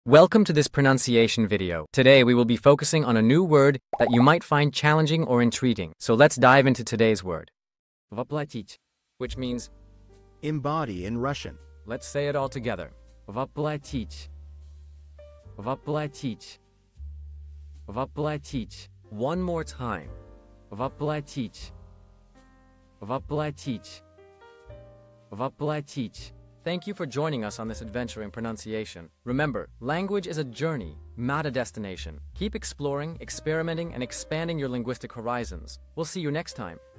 Welcome to this pronunciation video. Today we will be focusing on a new word that you might find challenging or intriguing. So let's dive into today's word. Воплотить, which means embody in Russian. Let's say it all together. Воплотить. Воплотить. Воплотить. One more time. Воплотить. Воплотить. Воплотить. Thank you for joining us on this adventure in pronunciation. Remember, language is a journey, not a destination. Keep exploring, experimenting, and expanding your linguistic horizons. We'll see you next time.